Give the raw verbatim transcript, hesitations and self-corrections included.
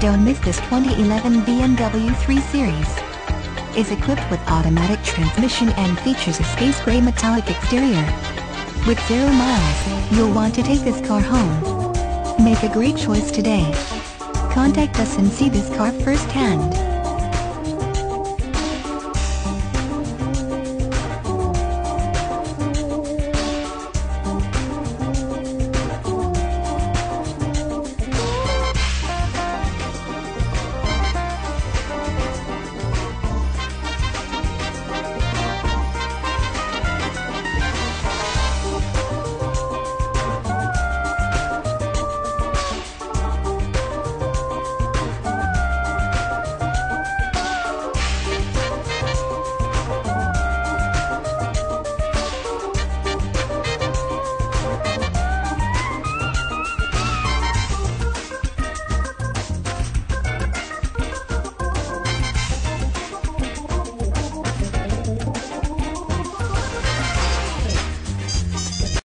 Don't miss this twenty eleven B M W three Series. Is equipped with automatic transmission and features a space gray metallic exterior. With zero miles, you'll want to take this car home. Make a great choice today. Contact us and see this car firsthand.